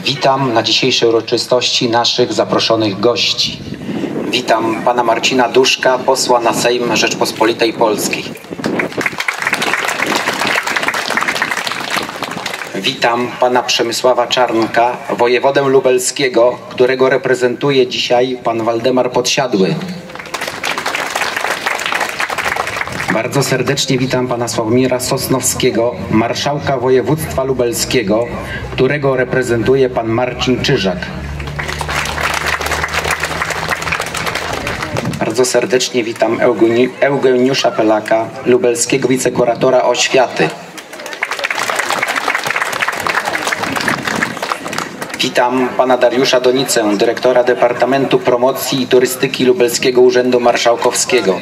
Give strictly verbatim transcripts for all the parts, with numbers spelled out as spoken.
Witam na dzisiejszej uroczystości naszych zaproszonych gości. Witam pana Marcina Duszka, posła na Sejm Rzeczpospolitej Polskiej. Witam pana Przemysława Czarnka, wojewodę lubelskiego, którego reprezentuje dzisiaj pan Waldemar Podsiadły. Bardzo serdecznie witam pana Sławomira Sosnowskiego, marszałka województwa lubelskiego, którego reprezentuje pan Marcin Czyżak. Bardzo serdecznie witam Eugeni Eugeniusza Pelaka, lubelskiego wicekuratora oświaty. Witam pana Dariusza Donicę, dyrektora Departamentu Promocji i Turystyki Lubelskiego Urzędu Marszałkowskiego.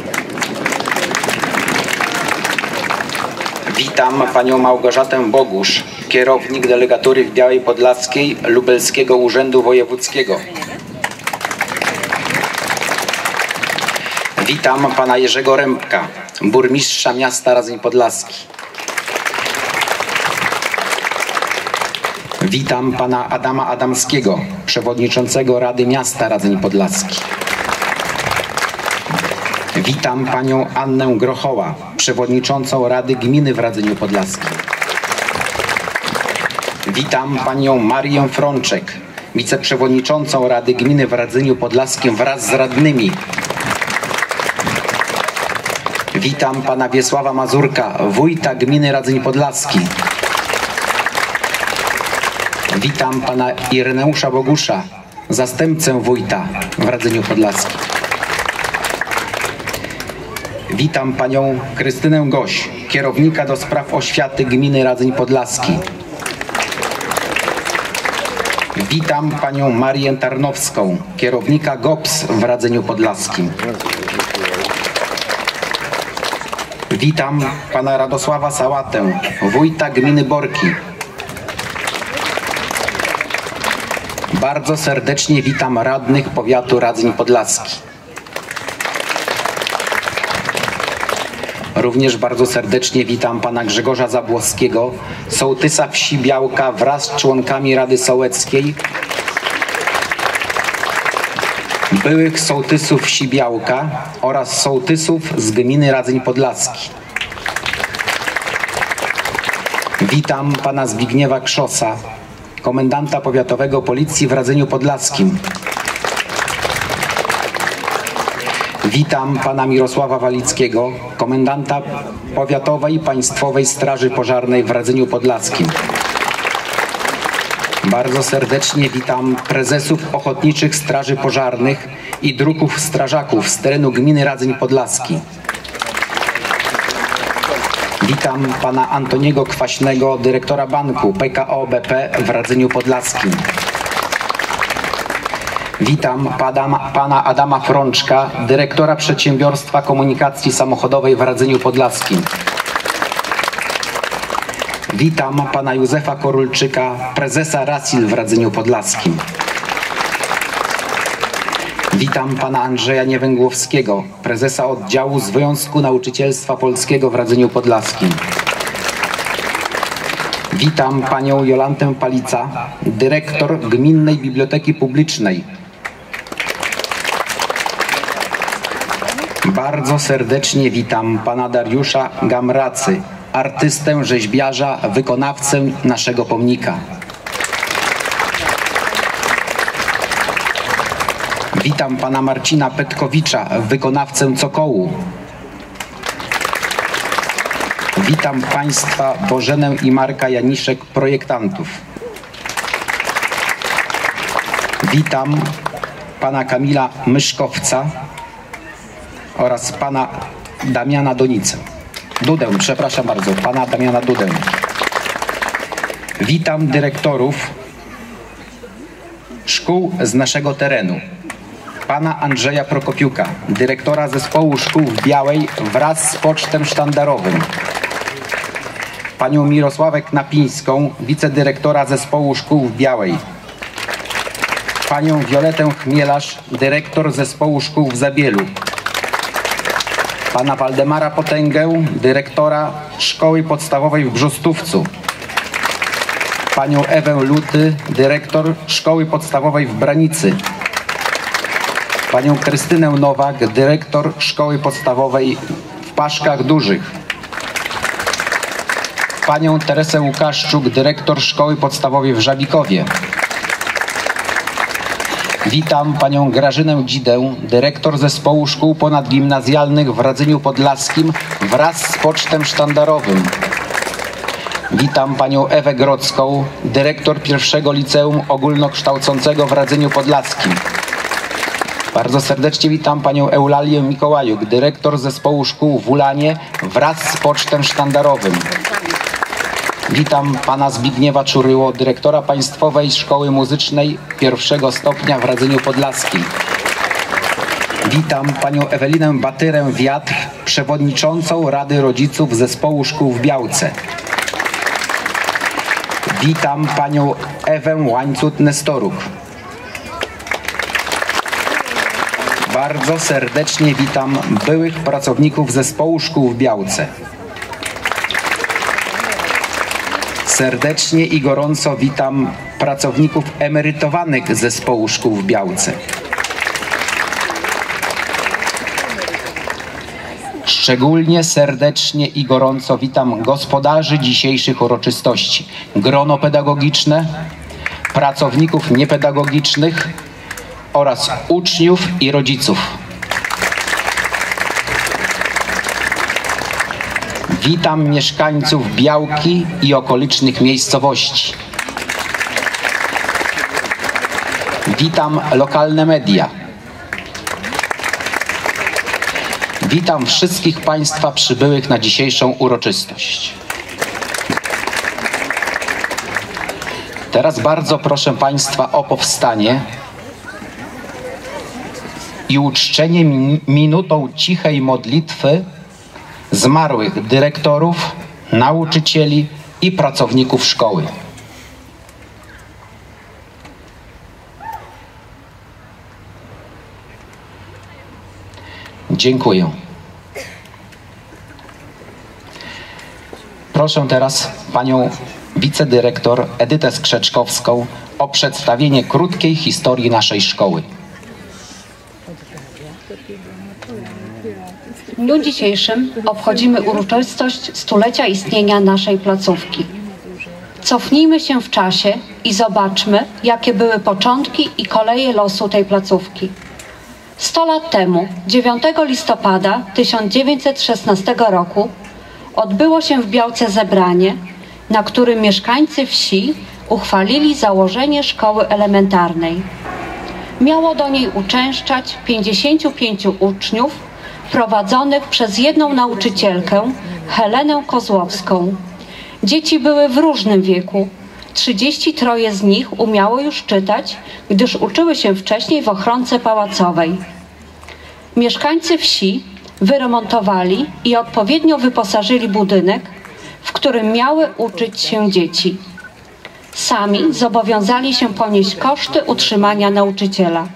Witam panią Małgorzatę Bogusz, kierownik delegatury w Białej Podlaskiej Lubelskiego Urzędu Wojewódzkiego. Witam pana Jerzego Rębka, burmistrza miasta Radzyń Podlaski. Witam pana Adama Adamskiego, przewodniczącego Rady Miasta Radzyń Podlaski. Witam panią Annę Grochoła, przewodniczącą Rady Gminy w Radzyniu Podlaskim. Witam panią Marię Frączek, wiceprzewodniczącą Rady Gminy w Radzyniu Podlaskim wraz z radnymi. Witam pana Wiesława Mazurka, wójta Gminy Radzyń Podlaski. Witam pana Ireneusza Bogusza, zastępcę wójta w Radzyniu Podlaskim. Witam panią Krystynę Goś, kierownika do spraw oświaty Gminy Radzyń Podlaski. Witam panią Marię Tarnowską, kierownika G O P S w Radzyniu Podlaskim. Witam pana Radosława Sałatę, wójta Gminy Borki. Bardzo serdecznie witam radnych powiatu Radzyń Podlaski. Również bardzo serdecznie witam pana Grzegorza Zabłockiego, sołtysa wsi Białka wraz z członkami Rady Sołeckiej, byłych sołtysów wsi Białka oraz sołtysów z gminy Radzyń Podlaski. Witam pana Zbigniewa Krzosa, komendanta powiatowego Policji w Radzyniu Podlaskim. Witam pana Mirosława Walickiego, komendanta powiatowej Państwowej Straży Pożarnej w Radzyniu Podlaskim. Bardzo serdecznie witam prezesów Ochotniczych Straży Pożarnych i druhów strażaków z terenu gminy Radzyń Podlaski. Witam pana Antoniego Kwaśnego, dyrektora banku P K O B P w Radzyniu Podlaskim. Witam pana, pana Adama Frączka, dyrektora Przedsiębiorstwa Komunikacji Samochodowej w Radzyniu Podlaskim. Witam pana Józefa Korulczyka, prezesa Rasil w Radzyniu Podlaskim. Witam pana Andrzeja Niewęgłowskiego, prezesa oddziału Związku Nauczycielstwa Polskiego w Radzyniu Podlaskim. Witam panią Jolantę Palica, dyrektor Gminnej Biblioteki Publicznej. Bardzo serdecznie witam pana Dariusza Gamracy, artystę, rzeźbiarza, wykonawcę naszego pomnika. Witam pana Marcina Petkowicza, wykonawcę cokołu. Witam państwa Bożenę i Marka Janiszek, projektantów. Witam pana Kamila Myszkowca oraz pana Damiana Donicę. Dudę, przepraszam bardzo, pana Damiana Dudę. Witam dyrektorów szkół z naszego terenu. Pana Andrzeja Prokopiuka, dyrektora Zespołu Szkół w Białej wraz z pocztem sztandarowym. Panią Mirosławę Knapińską, wicedyrektora Zespołu Szkół w Białej. Panią Violetę Chmielarz, dyrektor Zespołu Szkół w Zabielu. Pana Waldemara Potęgę, dyrektora Szkoły Podstawowej w Brzostówcu. panią Ewę Luty, dyrektor Szkoły Podstawowej w Branicy, panią Krystynę Nowak, dyrektor Szkoły Podstawowej w Paszkach Dużych, panią Teresę Łukaszczuk, dyrektor Szkoły Podstawowej w Żabikowie. Witam panią Grażynę Dzidę, dyrektor Zespołu Szkół Ponadgimnazjalnych w Radzyniu Podlaskim wraz z pocztem sztandarowym. Witam panią Ewę Grodzką, dyrektor pierwszego Liceum Ogólnokształcącego w Radzyniu Podlaskim. Bardzo serdecznie witam panią Eulalię Mikołajuk, dyrektor Zespołu Szkół w Ulanie wraz z pocztem sztandarowym. Witam pana Zbigniewa Czuryło, dyrektora Państwowej Szkoły Muzycznej pierwszego stopnia w Radzyniu Podlaskim. Witam panią Ewelinę Batyrę-Wiatr, przewodniczącą Rady Rodziców Zespołu Szkół w Białce. Witam panią Ewę Łańcut-Nestoruk. Bardzo serdecznie witam byłych pracowników Zespołu Szkół w Białce. Serdecznie i gorąco witam pracowników emerytowanych Zespołu Szkół w Białce. Szczególnie serdecznie i gorąco witam gospodarzy dzisiejszych uroczystości, grono pedagogiczne, pracowników niepedagogicznych oraz uczniów i rodziców. Witam mieszkańców Białki i okolicznych miejscowości. Witam lokalne media. Witam wszystkich państwa przybyłych na dzisiejszą uroczystość. Teraz bardzo proszę państwa o powstanie i uczczenie minutą cichej modlitwy zmarłych dyrektorów, nauczycieli i pracowników szkoły. Dziękuję. Proszę teraz panią wicedyrektor Edytę Skrzeczkowską o przedstawienie krótkiej historii naszej szkoły. W dniu dzisiejszym obchodzimy uroczystość stulecia istnienia naszej placówki. Cofnijmy się w czasie i zobaczmy, jakie były początki i koleje losu tej placówki. Sto lat temu, dziewiątego listopada tysiąc dziewięćset szesnastego roku, odbyło się w Białce zebranie, na którym mieszkańcy wsi uchwalili założenie szkoły elementarnej. Miało do niej uczęszczać pięćdziesięciu pięciu uczniów prowadzonych przez jedną nauczycielkę, Helenę Kozłowską. Dzieci były w różnym wieku. trzydzieści trzy z nich umiało już czytać, gdyż uczyły się wcześniej w ochronce pałacowej. Mieszkańcy wsi wyremontowali i odpowiednio wyposażyli budynek, w którym miały uczyć się dzieci. Sami zobowiązali się ponieść koszty utrzymania nauczyciela.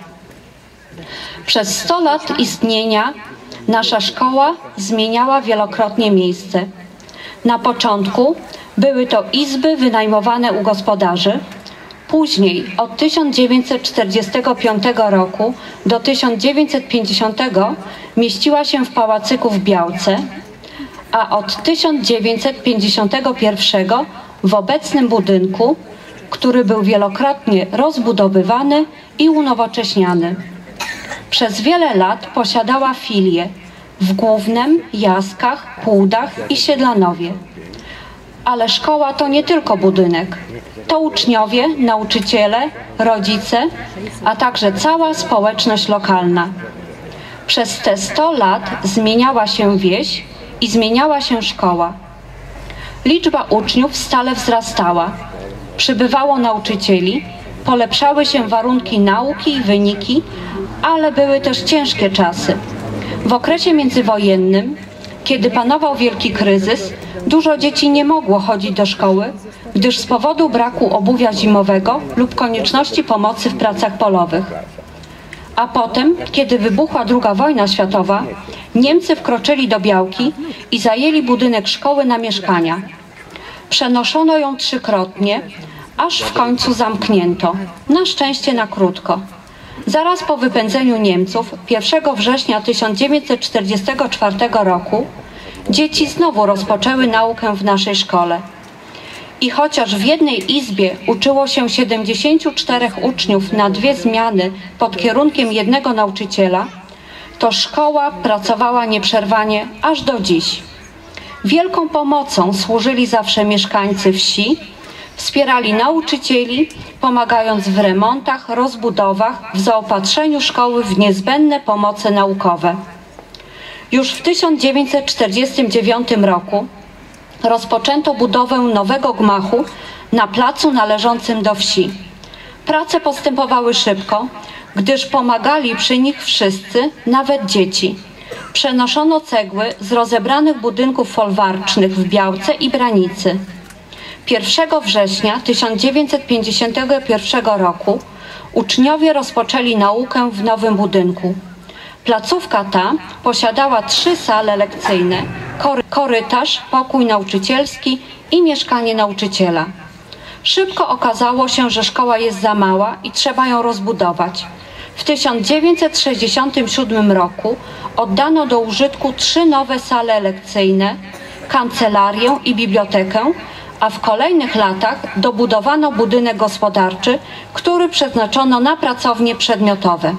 Przez sto lat istnienia nasza szkoła zmieniała wielokrotnie miejsce. Na początku były to izby wynajmowane u gospodarzy. Później od tysiąc dziewięćset czterdziestego piątego roku do tysiąc dziewięćset pięćdziesiątego mieściła się w Pałacyku w Białce, a od tysiąc dziewięćset pięćdziesiątego pierwszego w obecnym budynku, który był wielokrotnie rozbudowywany i unowocześniany. Przez wiele lat posiadała filie w Głównem, Jaskach, Płudach i Siedlanowie. Ale szkoła to nie tylko budynek. To uczniowie, nauczyciele, rodzice, a także cała społeczność lokalna. Przez te sto lat zmieniała się wieś i zmieniała się szkoła. Liczba uczniów stale wzrastała. Przybywało nauczycieli, polepszały się warunki nauki i wyniki, ale były też ciężkie czasy. W okresie międzywojennym, kiedy panował wielki kryzys, dużo dzieci nie mogło chodzić do szkoły, gdyż z powodu braku obuwia zimowego lub konieczności pomocy w pracach polowych. A potem, kiedy wybuchła druga wojna światowa, Niemcy wkroczyli do Białki i zajęli budynek szkoły na mieszkania. Przenoszono ją trzykrotnie, aż w końcu zamknięto, na szczęście na krótko. Zaraz po wypędzeniu Niemców pierwszego września tysiąc dziewięćset czterdziestego czwartego roku dzieci znowu rozpoczęły naukę w naszej szkole. I chociaż w jednej izbie uczyło się siedemdziesięciu czterech uczniów na dwie zmiany pod kierunkiem jednego nauczyciela, to szkoła pracowała nieprzerwanie aż do dziś. Wielką pomocą służyli zawsze mieszkańcy wsi, wspierali nauczycieli, pomagając w remontach, rozbudowach, w zaopatrzeniu szkoły w niezbędne pomoce naukowe. Już w tysiąc dziewięćset czterdziestym dziewiątym roku rozpoczęto budowę nowego gmachu na placu należącym do wsi. Prace postępowały szybko, gdyż pomagali przy nich wszyscy, nawet dzieci. Przenoszono cegły z rozebranych budynków folwarcznych w Białce i Branicy. pierwszego września tysiąc dziewięćset pięćdziesiątego pierwszego roku uczniowie rozpoczęli naukę w nowym budynku. Placówka ta posiadała trzy sale lekcyjne, korytarz, pokój nauczycielski i mieszkanie nauczyciela. Szybko okazało się, że szkoła jest za mała i trzeba ją rozbudować. W tysiąc dziewięćset sześćdziesiątym siódmym roku oddano do użytku trzy nowe sale lekcyjne, kancelarię i bibliotekę, a w kolejnych latach dobudowano budynek gospodarczy, który przeznaczono na pracownie przedmiotowe.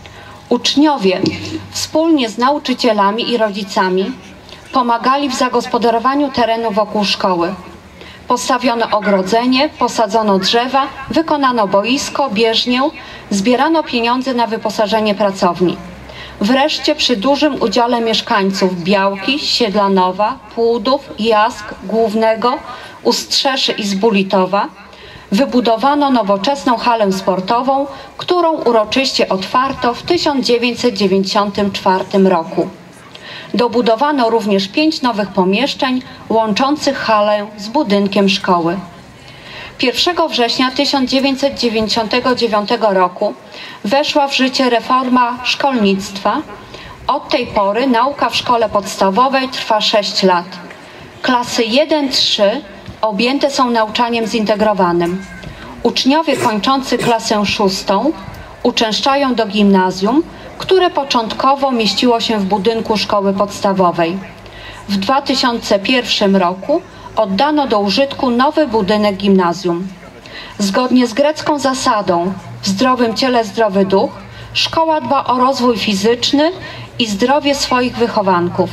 Uczniowie wspólnie z nauczycielami i rodzicami pomagali w zagospodarowaniu terenu wokół szkoły. Postawiono ogrodzenie, posadzono drzewa, wykonano boisko, bieżnię, zbierano pieniądze na wyposażenie pracowni. Wreszcie przy dużym udziale mieszkańców Białki, Siedlanowa, Płudów, Jask, Głównego, Ustrzeszy i Zbulitowa wybudowano nowoczesną halę sportową, którą uroczyście otwarto w tysiąc dziewięćset dziewięćdziesiątym czwartym roku. Dobudowano również pięć nowych pomieszczeń łączących halę z budynkiem szkoły. pierwszego września tysiąc dziewięćset dziewięćdziesiątego dziewiątego roku weszła w życie reforma szkolnictwa. Od tej pory nauka w szkole podstawowej trwa sześć lat. Klasy jeden trzy objęte są nauczaniem zintegrowanym. Uczniowie kończący klasę szóstą uczęszczają do gimnazjum, które początkowo mieściło się w budynku szkoły podstawowej. W dwa tysiące pierwszym roku oddano do użytku nowy budynek gimnazjum. Zgodnie z grecką zasadą w zdrowym ciele zdrowy duch, szkoła dba o rozwój fizyczny i zdrowie swoich wychowanków.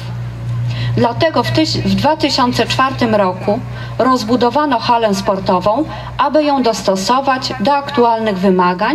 Dlatego w, w dwa tysiące czwartym roku rozbudowano halę sportową, aby ją dostosować do aktualnych wymagań,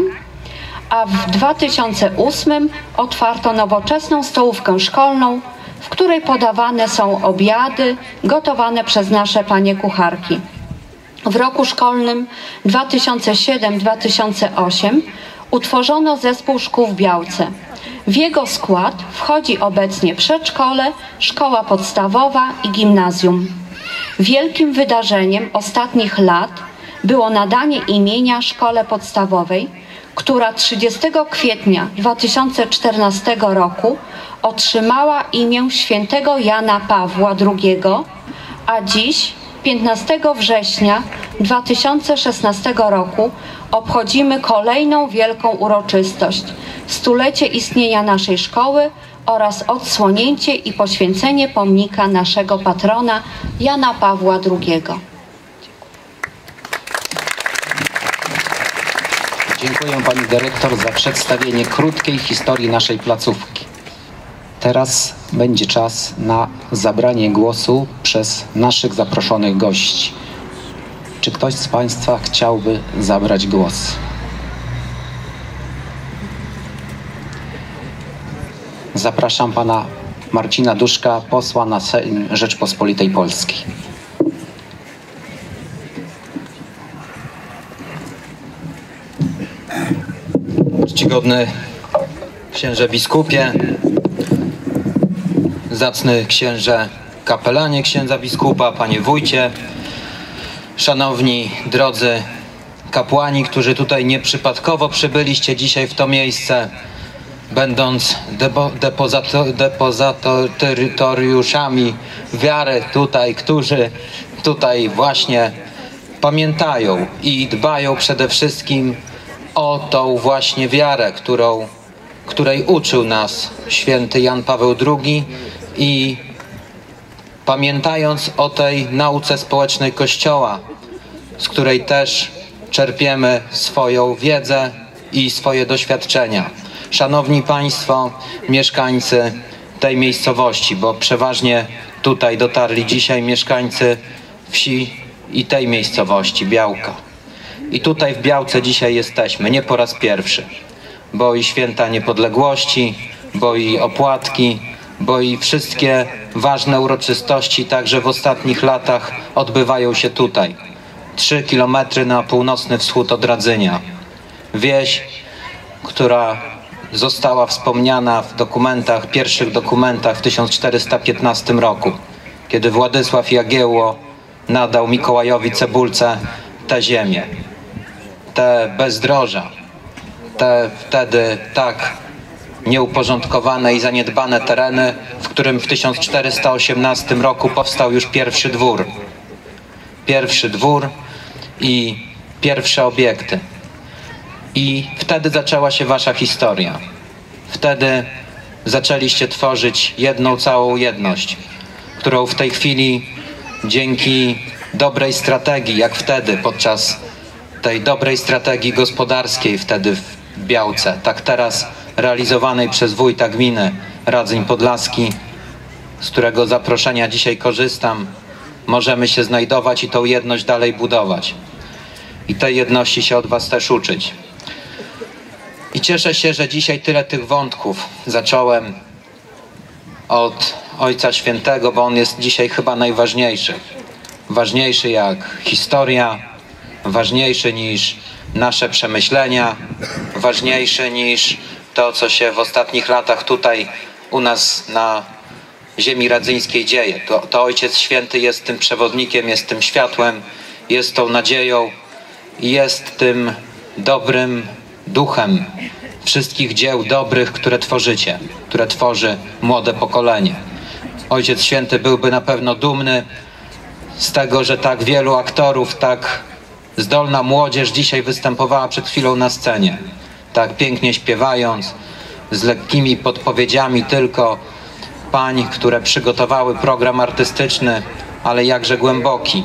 a w dwa tysiące ósmym otwarto nowoczesną stołówkę szkolną, w której podawane są obiady gotowane przez nasze panie kucharki. W roku szkolnym dwa tysiące siódmym dwa tysiące ósmym utworzono zespół szkół w Białce. W jego skład wchodzi obecnie przedszkole, szkoła podstawowa i gimnazjum. Wielkim wydarzeniem ostatnich lat było nadanie imienia szkole podstawowej, która trzydziestego kwietnia dwa tysiące czternastego roku otrzymała imię świętego Jana Pawła drugiego, a dziś, piętnastego września dwa tysiące szesnastego roku, obchodzimy kolejną wielką uroczystość – stulecie istnienia naszej szkoły oraz odsłonięcie i poświęcenie pomnika naszego patrona Jana Pawła drugiego. Dziękuję pani dyrektor za przedstawienie krótkiej historii naszej placówki. Teraz będzie czas na zabranie głosu przez naszych zaproszonych gości. Czy ktoś z państwa chciałby zabrać głos? Zapraszam pana Marcina Duszka, posła na Sejm Rzeczpospolitej Polskiej. Czcigodny księże biskupie, zacny księże kapelanie księdza biskupa, panie wójcie, szanowni drodzy kapłani, którzy tutaj nieprzypadkowo przybyliście dzisiaj w to miejsce, będąc depo, depozato, depozytoriuszami wiary tutaj, którzy tutaj właśnie pamiętają i dbają przede wszystkim o tą właśnie wiarę, którą, której uczył nas święty Jan Paweł drugi, i pamiętając o tej nauce społecznej Kościoła, z której też czerpiemy swoją wiedzę i swoje doświadczenia. Szanowni Państwo, mieszkańcy tej miejscowości, bo przeważnie tutaj dotarli dzisiaj mieszkańcy wsi i tej miejscowości, Białka. I tutaj w Białce dzisiaj jesteśmy, nie po raz pierwszy, bo i święta niepodległości, bo i opłatki, bo i wszystkie ważne uroczystości także w ostatnich latach odbywają się tutaj. Trzy kilometry na północny wschód od Radzynia. Wieś, która została wspomniana w dokumentach, pierwszych dokumentach w tysiąc czterysta piętnastym roku, kiedy Władysław Jagiełło nadał Mikołajowi Cebulce tę ziemię, te bezdroża, te wtedy tak nieuporządkowane i zaniedbane tereny, w którym w tysiąc czterysta osiemnastym roku powstał już pierwszy dwór. Pierwszy dwór i pierwsze obiekty. I wtedy zaczęła się wasza historia. Wtedy zaczęliście tworzyć jedną całą jedność, którą w tej chwili dzięki dobrej strategii, jak wtedy podczas tej dobrej strategii gospodarskiej wtedy w Białce, tak teraz realizowanej przez wójta gminy Radzyń Podlaski, z którego zaproszenia dzisiaj korzystam, możemy się znajdować i tą jedność dalej budować. I tej jedności się od was też uczyć. I cieszę się, że dzisiaj tyle tych wątków zacząłem od Ojca Świętego, bo on jest dzisiaj chyba najważniejszy. Ważniejszy jak historia, ważniejszy niż nasze przemyślenia, ważniejszy niż to, co się w ostatnich latach tutaj u nas na ziemi radzyńskiej dzieje. To, to Ojciec Święty jest tym przewodnikiem, jest tym światłem, jest tą nadzieją i jest tym dobrym duchem wszystkich dzieł dobrych, które tworzycie, które tworzy młode pokolenie. Ojciec Święty byłby na pewno dumny z tego, że tak wielu aktorów, tak zdolna młodzież dzisiaj występowała przed chwilą na scenie. Tak pięknie śpiewając, z lekkimi podpowiedziami tylko pań, które przygotowały program artystyczny, ale jakże głęboki.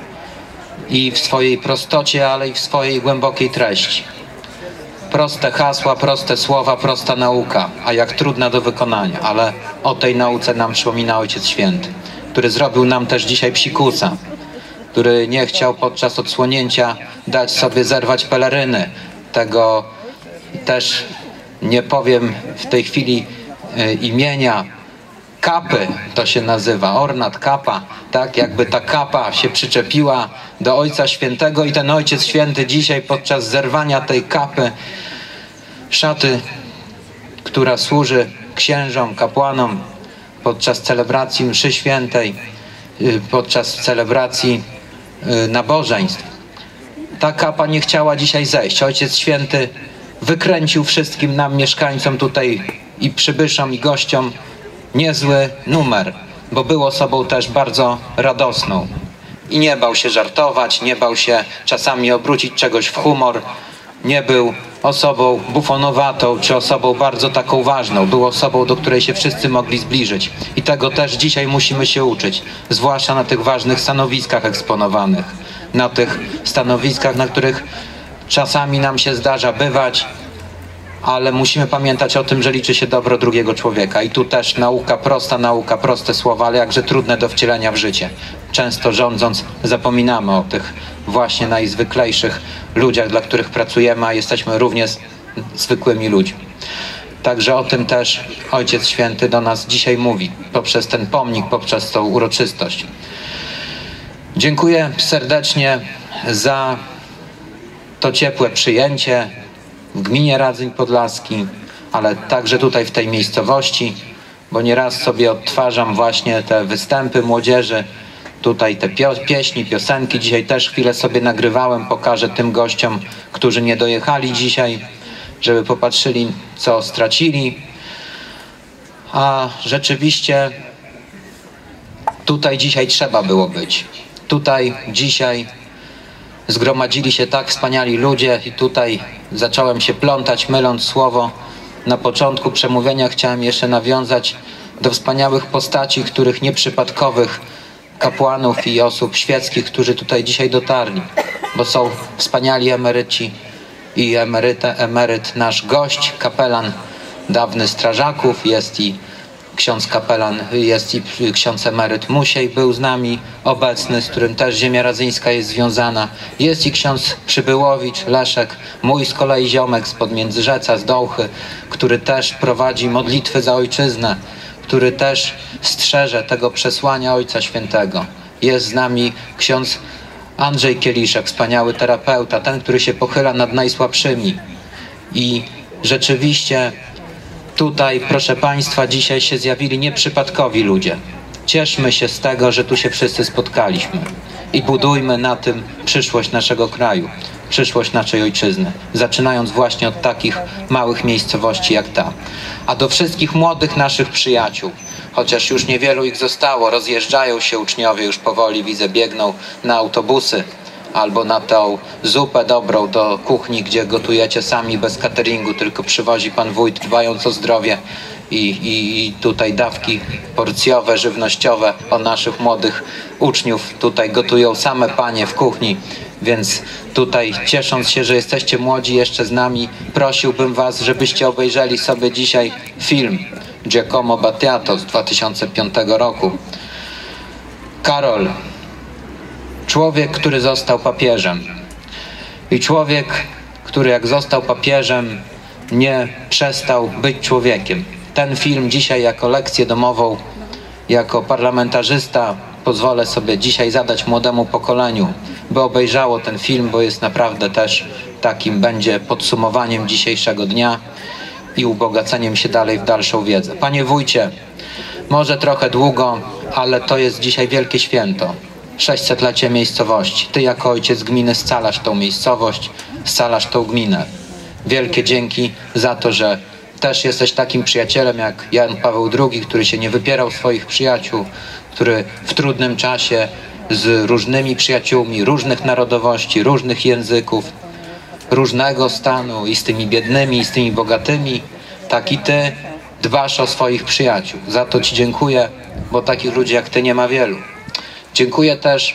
I w swojej prostocie, ale i w swojej głębokiej treści. Proste hasła, proste słowa, prosta nauka, a jak trudna do wykonania. Ale o tej nauce nam przypomina Ojciec Święty, który zrobił nam też dzisiaj psikusa, który nie chciał podczas odsłonięcia dać sobie zerwać peleryny. Tego też nie powiem w tej chwili y, imienia. Kapy to się nazywa, ornat, kapa, tak? Jakby ta kapa się przyczepiła do Ojca Świętego i ten Ojciec Święty dzisiaj podczas zerwania tej kapy, szaty, która służy księżom, kapłanom podczas celebracji mszy świętej, podczas celebracji nabożeństw. Ta kapa nie chciała dzisiaj zejść. Ojciec Święty wykręcił wszystkim nam, mieszkańcom tutaj i przybyszom i gościom niezły numer, bo był osobą też bardzo radosną i nie bał się żartować, nie bał się czasami obrócić czegoś w humor, nie był osobą bufonowatą czy osobą bardzo taką ważną, był osobą, do której się wszyscy mogli zbliżyć i tego też dzisiaj musimy się uczyć, zwłaszcza na tych ważnych stanowiskach eksponowanych, na tych stanowiskach, na których czasami nam się zdarza bywać, ale musimy pamiętać o tym, że liczy się dobro drugiego człowieka. I tu też nauka, prosta nauka, proste słowa, ale jakże trudne do wcielenia w życie. Często rządząc zapominamy o tych właśnie najzwyklejszych ludziach, dla których pracujemy, a jesteśmy również zwykłymi ludźmi. Także o tym też Ojciec Święty do nas dzisiaj mówi, poprzez ten pomnik, poprzez tą uroczystość. Dziękuję serdecznie za to ciepłe przyjęcie w gminie Radzyń Podlaski, ale także tutaj w tej miejscowości, bo nieraz sobie odtwarzam właśnie te występy młodzieży, tutaj te pieśni, piosenki. Dzisiaj też chwilę sobie nagrywałem, pokażę tym gościom, którzy nie dojechali dzisiaj, żeby popatrzyli, co stracili. A rzeczywiście tutaj dzisiaj trzeba było być. Tutaj dzisiaj zgromadzili się tak wspaniali ludzie i tutaj zacząłem się plątać, myląc słowo. Na początku przemówienia chciałem jeszcze nawiązać do wspaniałych postaci, których nieprzypadkowych kapłanów i osób świeckich, którzy tutaj dzisiaj dotarli, bo są wspaniali emeryci i emeryte, emeryt nasz gość, kapelan dawny strażaków, jest i ksiądz kapelan, jest i ksiądz emeryt Musiej był z nami obecny, z którym też ziemia radzyńska jest związana. Jest i ksiądz Przybyłowicz, Leszek, mój z kolei ziomek spod Międzyrzeca, z Dołchy, który też prowadzi modlitwy za ojczyznę, który też strzeże tego przesłania Ojca Świętego. Jest z nami ksiądz Andrzej Kieliszek, wspaniały terapeuta, ten, który się pochyla nad najsłabszymi. I rzeczywiście tutaj, proszę Państwa, dzisiaj się zjawili nieprzypadkowi ludzie. Cieszmy się z tego, że tu się wszyscy spotkaliśmy i budujmy na tym przyszłość naszego kraju, przyszłość naszej ojczyzny, zaczynając właśnie od takich małych miejscowości jak ta. A do wszystkich młodych naszych przyjaciół, chociaż już niewielu ich zostało, rozjeżdżają się uczniowie, już powoli widzę, biegną na autobusy albo na tą zupę dobrą do kuchni, gdzie gotujecie sami bez cateringu, tylko przywozi pan wójt, dbając o zdrowie i, i, i tutaj dawki porcjowe, żywnościowe o naszych młodych uczniów. Tutaj gotują same panie w kuchni, więc tutaj ciesząc się, że jesteście młodzi jeszcze z nami, prosiłbym was, żebyście obejrzeli sobie dzisiaj film Giacomo Battiato z dwa tysiące piątego roku. Karol, człowiek, który został papieżem i człowiek, który jak został papieżem, nie przestał być człowiekiem. Ten film dzisiaj jako lekcję domową, jako parlamentarzysta pozwolę sobie dzisiaj zadać młodemu pokoleniu, by obejrzało ten film, bo jest naprawdę też takim będzie podsumowaniem dzisiejszego dnia i ubogaceniem się dalej w dalszą wiedzę. Panie wójcie, może trochę długo, ale to jest dzisiaj wielkie święto. sześćsetlecie miejscowości. Ty jako ojciec gminy scalasz tą miejscowość, scalasz tą gminę. Wielkie dzięki za to, że też jesteś takim przyjacielem jak Jan Paweł drugi, który się nie wypierał swoich przyjaciół, który w trudnym czasie z różnymi przyjaciółmi, różnych narodowości, różnych języków, różnego stanu i z tymi biednymi, i z tymi bogatymi, tak i ty dbasz o swoich przyjaciół. Za to ci dziękuję, bo takich ludzi jak ty nie ma wielu. Dziękuję też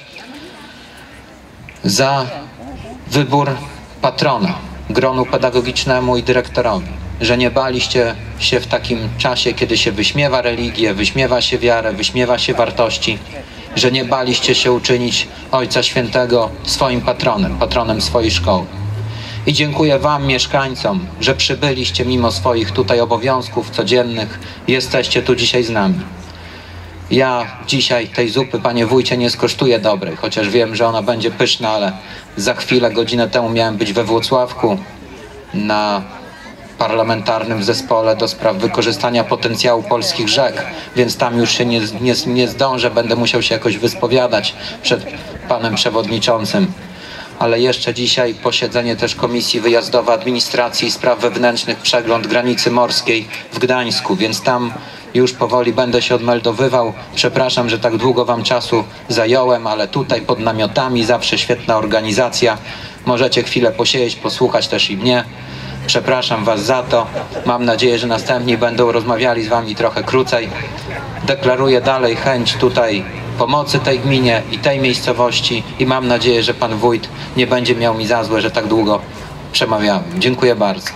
za wybór patrona gronu pedagogicznemu i dyrektorowi, że nie baliście się w takim czasie, kiedy się wyśmiewa religię, wyśmiewa się wiarę, wyśmiewa się wartości, że nie baliście się uczynić Ojca Świętego swoim patronem, patronem swojej szkoły. I dziękuję wam, mieszkańcom, że przybyliście mimo swoich tutaj obowiązków codziennych, jesteście tu dzisiaj z nami. Ja dzisiaj tej zupy, panie wójcie, nie skosztuję dobrej, chociaż wiem, że ona będzie pyszna, ale za chwilę, godzinę temu miałem być we Włocławku na parlamentarnym zespole do spraw wykorzystania potencjału polskich rzek, więc tam już się nie, nie, nie zdążę, będę musiał się jakoś wyspowiadać przed panem przewodniczącym. Ale jeszcze dzisiaj posiedzenie też Komisji Wyjazdowej Administracji i Spraw Wewnętrznych, przegląd granicy morskiej w Gdańsku, więc tam już powoli będę się odmeldowywał. Przepraszam, że tak długo wam czasu zająłem, ale tutaj pod namiotami zawsze świetna organizacja. Możecie chwilę posiedzieć, posłuchać też i mnie. Przepraszam was za to. Mam nadzieję, że następni będą rozmawiali z wami trochę krócej. Deklaruję dalej chęć tutaj pomocy tej gminie i tej miejscowości i mam nadzieję, że pan wójt nie będzie miał mi za złe, że tak długo przemawiałem. Dziękuję bardzo.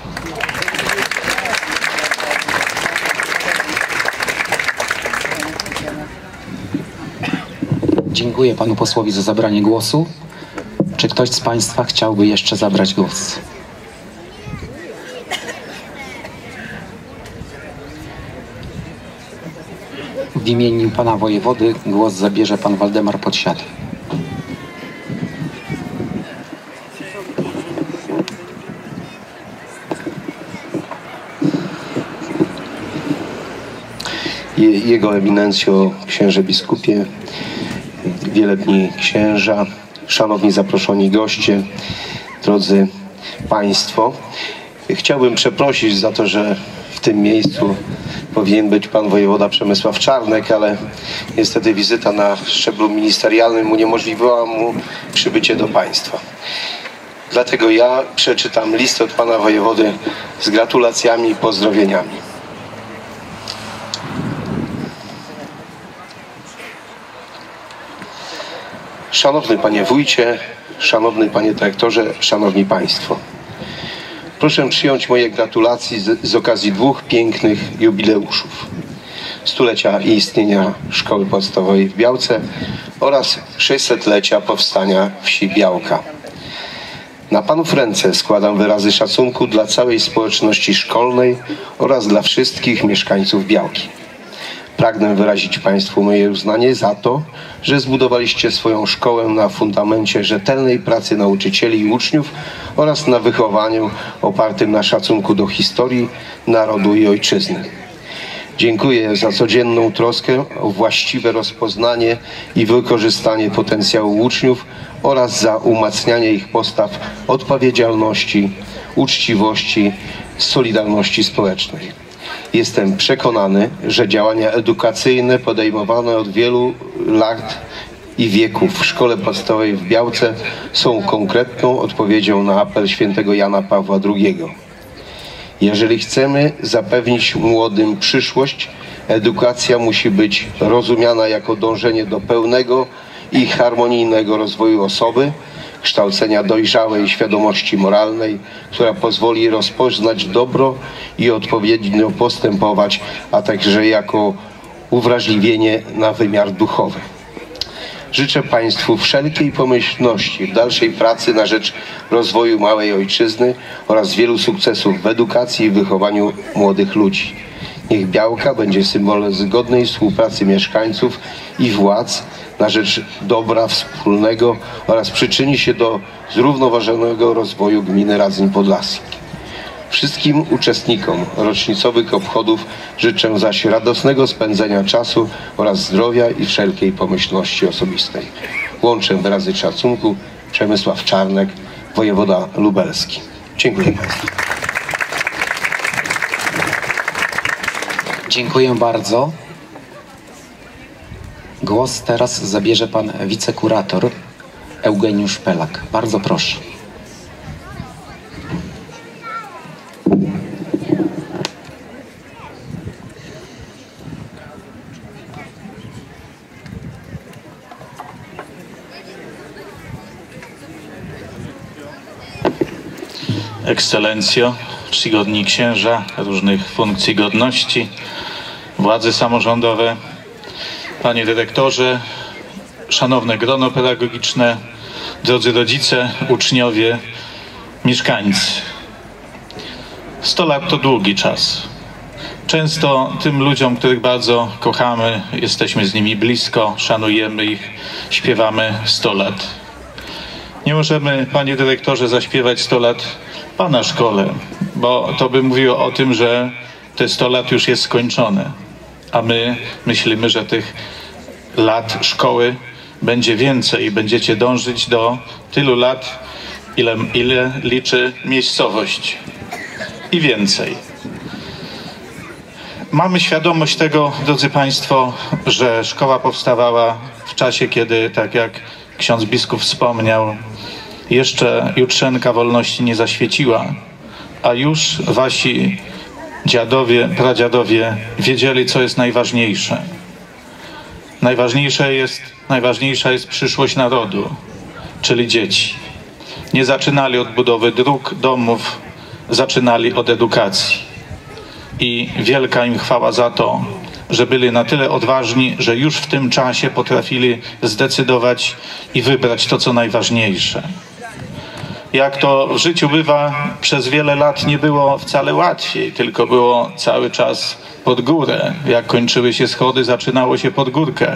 Dziękuję panu posłowi za zabranie głosu. Czy ktoś z państwa chciałby jeszcze zabrać głos? W imieniu pana wojewody głos zabierze pan Waldemar Podsiadły. Jego eminencjo, księże biskupie, wielebni księża, szanowni zaproszeni goście, drodzy państwo. Chciałbym przeprosić za to, że w tym miejscu powinien być pan wojewoda Przemysław Czarnek, ale niestety wizyta na szczeblu ministerialnym uniemożliwiła mu przybycie do państwa. Dlatego ja przeczytam listę od pana wojewody z gratulacjami i pozdrowieniami. Szanowny panie wójcie, szanowny panie dyrektorze, szanowni państwo. Proszę przyjąć moje gratulacje z, z okazji dwóch pięknych jubileuszów. Stulecia istnienia Szkoły Podstawowej w Białce oraz sześćsetlecia powstania wsi Białka. Na panów ręce składam wyrazy szacunku dla całej społeczności szkolnej oraz dla wszystkich mieszkańców Białki. Pragnę wyrazić państwu moje uznanie za to, że zbudowaliście swoją szkołę na fundamencie rzetelnej pracy nauczycieli i uczniów oraz na wychowaniu opartym na szacunku do historii, narodu i ojczyzny. Dziękuję za codzienną troskę o właściwe rozpoznanie i wykorzystanie potencjału uczniów oraz za umacnianie ich postaw odpowiedzialności, uczciwości, solidarności społecznej. Jestem przekonany, że działania edukacyjne podejmowane od wielu lat i wieków w Szkole Podstawowej w Białce są konkretną odpowiedzią na apel świętego Jana Pawła drugiego. Jeżeli chcemy zapewnić młodym przyszłość, edukacja musi być rozumiana jako dążenie do pełnego i harmonijnego rozwoju osoby, kształcenia dojrzałej świadomości moralnej, która pozwoli rozpoznać dobro i odpowiednio postępować, a także jako uwrażliwienie na wymiar duchowy. Życzę państwu wszelkiej pomyślności w dalszej pracy na rzecz rozwoju małej ojczyzny oraz wielu sukcesów w edukacji i wychowaniu młodych ludzi. Niech Białka będzie symbolem zgodnej współpracy mieszkańców i władz na rzecz dobra wspólnego oraz przyczyni się do zrównoważonego rozwoju gminy Radzyń Podlaski. Wszystkim uczestnikom rocznicowych obchodów życzę zaś radosnego spędzenia czasu oraz zdrowia i wszelkiej pomyślności osobistej. Łączę wyrazy szacunku. Przemysław Czarnek, wojewoda lubelski. Dziękuję państwu. Dziękuję bardzo. Głos teraz zabierze pan wicekurator Eugeniusz Pelak. Bardzo proszę. Ekscelencjo, czcigodni księża różnych funkcji godności, władze samorządowe, panie dyrektorze, szanowne grono pedagogiczne, drodzy rodzice, uczniowie, mieszkańcy. sto lat to długi czas. Często tym ludziom, których bardzo kochamy, jesteśmy z nimi blisko, szanujemy ich, śpiewamy sto lat. Nie możemy, panie dyrektorze, zaśpiewać sto lat pana szkole, bo to by mówiło o tym, że te sto lat już jest skończone, a my myślimy, że tych lat szkoły będzie więcej i będziecie dążyć do tylu lat, ile, ile liczy miejscowość i więcej. Mamy świadomość tego, drodzy państwo, że szkoła powstawała w czasie, kiedy, tak jak ksiądz biskup wspomniał, jeszcze jutrzenka wolności nie zaświeciła, a już wasi dziadowie, pradziadowie wiedzieli, co jest najważniejsze. Najważniejsze jest, najważniejsza jest przyszłość narodu, czyli dzieci. Nie zaczynali od budowy dróg, domów, zaczynali od edukacji. I wielka im chwała za to, że byli na tyle odważni, że już w tym czasie potrafili zdecydować i wybrać to, co najważniejsze. Jak to w życiu bywa, przez wiele lat nie było wcale łatwiej, tylko było cały czas pod górę. Jak kończyły się schody, zaczynało się pod górkę.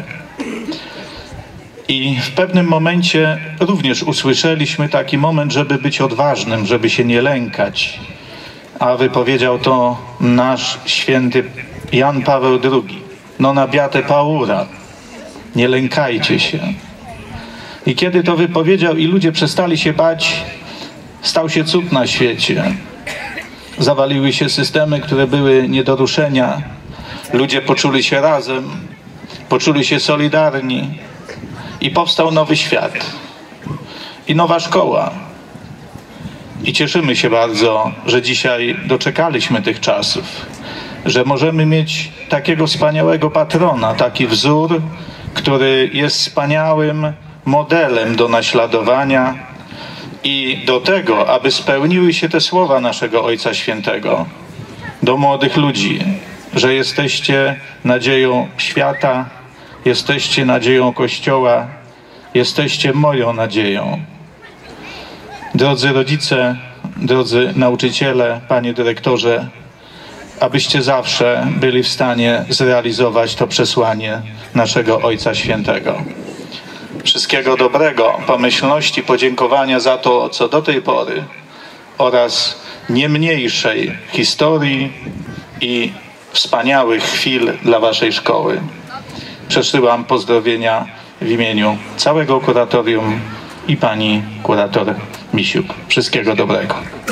I w pewnym momencie również usłyszeliśmy taki moment, żeby być odważnym, żeby się nie lękać. A wypowiedział to nasz święty Jan Paweł drugi. Non abbiate paura. Nie lękajcie się. I kiedy to wypowiedział i ludzie przestali się bać, stał się cud na świecie. Zawaliły się systemy, które były nie do ruszenia. ludzie poczuli się razem, poczuli się solidarni i powstał nowy świat i nowa szkoła. I cieszymy się bardzo, że dzisiaj doczekaliśmy tych czasów, że możemy mieć takiego wspaniałego patrona, taki wzór, który jest wspaniałym modelem do naśladowania i do tego, aby spełniły się te słowa naszego Ojca Świętego do młodych ludzi, że jesteście nadzieją świata, jesteście nadzieją Kościoła, jesteście moją nadzieją. Drodzy rodzice, drodzy nauczyciele, panie dyrektorze, abyście zawsze byli w stanie zrealizować to przesłanie naszego Ojca Świętego. Wszystkiego dobrego, pomyślności, podziękowania za to, co do tej pory oraz nie mniejszej historii i wspaniałych chwil dla waszej szkoły. Przesyłam pozdrowienia w imieniu całego kuratorium i pani kurator Misiuk. Wszystkiego dobrego.